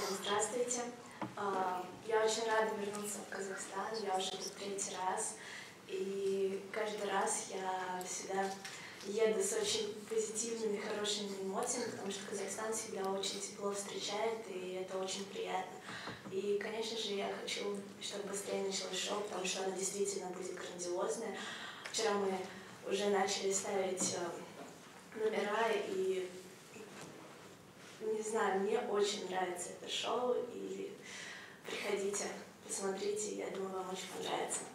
Всем здравствуйте. Я очень рада вернуться в Казахстан. Я уже тут третий раз. И каждый раз я всегда еду с очень позитивными, хорошими эмоциями, потому что Казахстан всегда очень тепло встречает, и это очень приятно. И, конечно же, я хочу, чтобы быстрее началось шоу, потому что оно действительно будет грандиозное. Вчера мы уже начали ставить номера, и не знаю, мне очень нравится это шоу, и приходите, посмотрите, я думаю, вам очень понравится.